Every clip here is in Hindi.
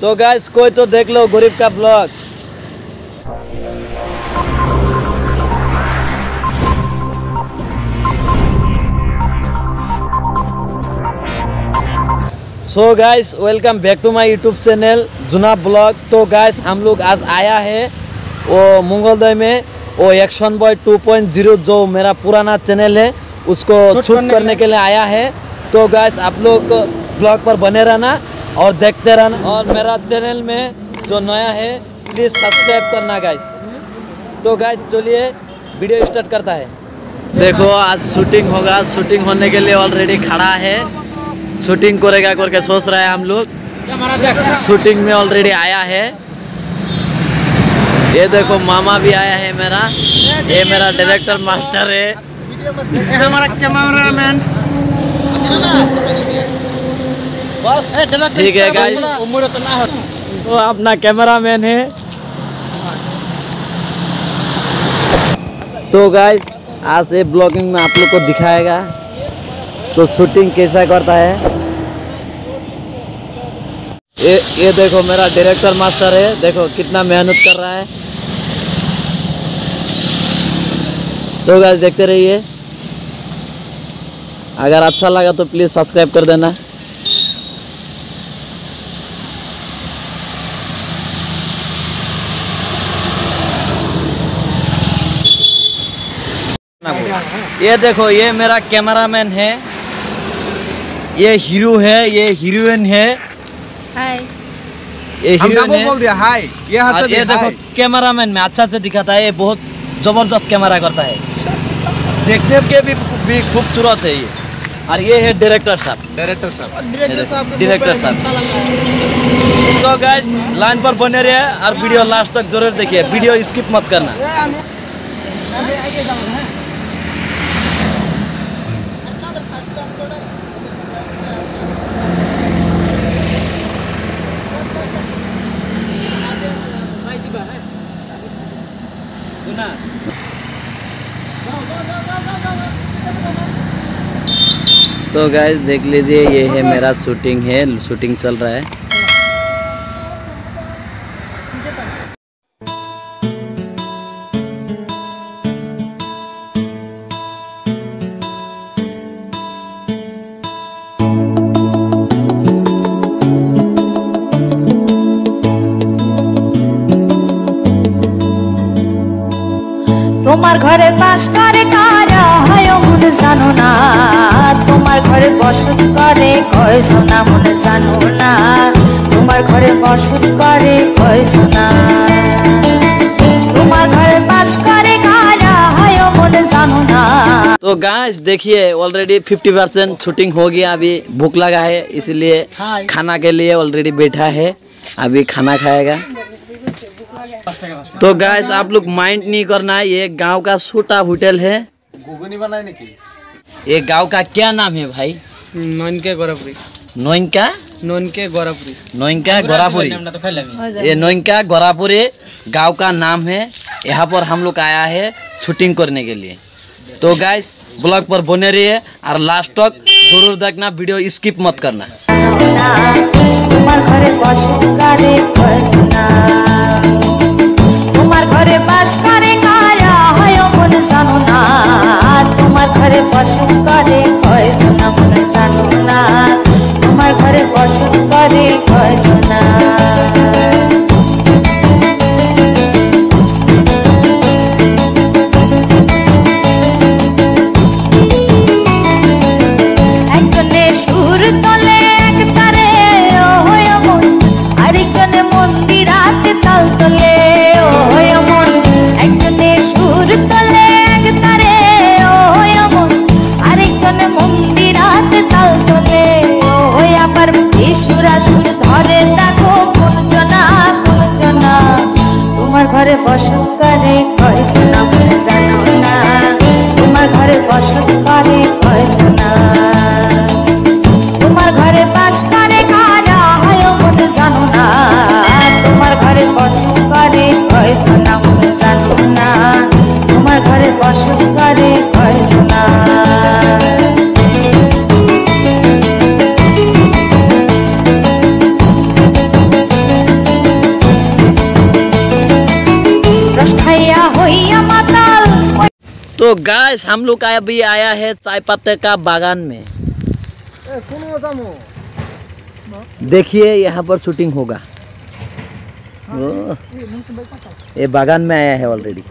तो गाइस कोई तो देख लो गरीब का blog. So guys welcome back to my YouTube channel जुना ब्लॉग। तो गाइस हम लोग आज आया है वो मंगलदय में वो एक्शन बॉय 2.0 जो मेरा पुराना चैनल है उसको शूट करने के लिए आया है। तो गाइस आप लोग ब्लॉग पर बने रहना और देखते रहना, और मेरा चैनल में जो नया है प्लीज़ सब्सक्राइब करना गाइस। तो गाइस चलिए वीडियो स्टार्ट करता है। देखो आज शूटिंग होगा, शूटिंग होने के लिए ऑलरेडी खड़ा है, शूटिंग करेगा करके सोच रहा है। हम लोग शूटिंग में ऑलरेडी आया है। ये देखो मामा भी आया है मेरा, ये मेरा डायरेक्टर मास्टर है, हमारा कैमरामैन। ठीक है गाइस, वो अपना कैमरामैन है। तो गाइस आज ये ब्लॉगिंग में आप लोग को दिखाएगा तो शूटिंग कैसा करता है। ये देखो मेरा डायरेक्टर मास्टर है, देखो कितना मेहनत कर रहा है। तो गाइस देखते रहिए, अगर अच्छा लगा तो प्लीज़ सब्सक्राइब कर देना। ये देखो ये मेरा कैमरामैन है, ये हीरो है, ये हीरोइन है। हाय, ये हीरोइन है। बोल दिया हाय। ये देखो कैमरामैन में अच्छा से दिखाता है, ये बहुत जबरदस्त कैमरा करता है, देखने के भी खूबसूरत है ये। और ये है डायरेक्टर साहब। तो गाइस लाइन पर बने रहे और वीडियो लास्ट तक जरूर देखिए, वीडियो स्किप मत करना। तो गाइस देख लीजिए, ये है मेरा शूटिंग है, शूटिंग चल रहा है। তোমার ঘরে বাস করে কারা হয় মন জানো না, তোমার ঘরে বসত করে কয়জনা মন জানো না, তোমার ঘরে বসত করে কয়জনা, তোমার ঘরে বাস করে কারা হয় মন জানো না। तो गाइस देखिए ऑलरेडी 50% शूटिंग हो गया, अभी भूख लगा है इसलिए खाना के लिए ऑलरेडी बैठा है, अभी खाना खाएगा। तो गाइस आप लोग माइंड नहीं करना है, ये गांव का छोटा होटल है। ये गांव का क्या नाम है भाई? नोइनके गोरापुरी। नोइनका गोरापुरी। ये नोइनका गोरापुरी गांव का नाम है। यहाँ पर हम लोग आया है शूटिंग करने के लिए। तो गाइस ब्लॉग पर बने रहिए और लास्ट तक जरूर देखना, वीडियो स्किप मत करना। তোমার ঘরে বসত করে কয়জনা, তোমার ঘরে বাস করে কারা হয় মন জানো না, তোমার ঘরে বসত করে কয়জনা মন জানো না, তোমার ঘরে বসত করে কয়জনা। একজনে সুর তোলে এক তারে ও হয় মন, तो गाइस हम लोग अभी आया है चाय पत्ते का बागान में। देखिए यहाँ पर शूटिंग होगा। ये बागान में आया है ऑलरेडी।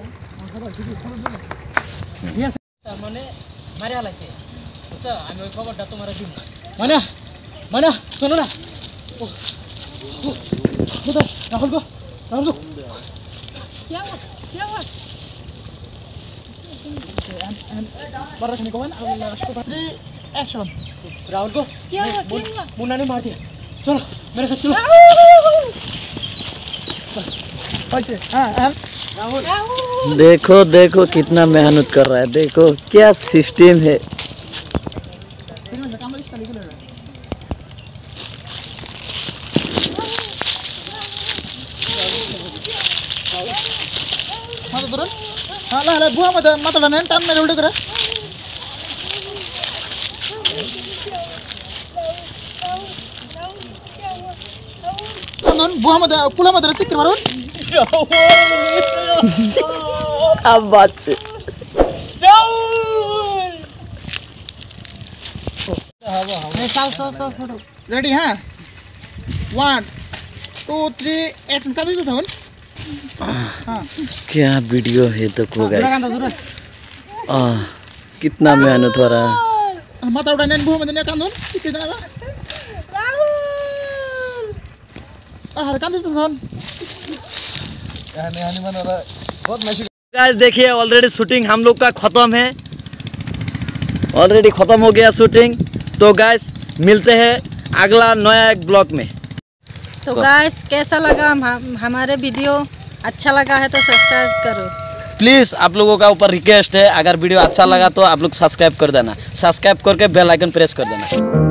सुनो ना राहुल को क्या हुआ एक्शन राहुल को क्या हुआ मुन्ना ने मार दिया। चलो मेरे साथ चलो। देखो देखो कितना मेहनत कर रहा है, देखो क्या सिस्टम है। बुआ मत टान मेरे उल्टे करे बुआ मत पुला मत चिक्कर मारो। अब बात रेडी हाँ 1 2 3 एक्शन कर दो था। हाँ क्या वीडियो है देखो गाइस। कितना मेहनत हो रहा है। माता उड़ा नेन बुआ मत ने कांदोन कितना राहुल कांदो तो धन कहानी बन रहा है बहुत मशहूर। गाइस देखिए ऑलरेडी शूटिंग हम लोग का खत्म है, ऑलरेडी खत्म हो गया शूटिंग। तो गाइस मिलते हैं अगला नया एक ब्लॉग में। तो गाइस कैसा लगा हमारे वीडियो? अच्छा लगा है तो सब्सक्राइब करो प्लीज़। आप लोगों का ऊपर रिक्वेस्ट है, अगर वीडियो अच्छा लगा तो आप लोग सब्सक्राइब कर देना, सब्सक्राइब करके बेल आइकन प्रेस कर देना।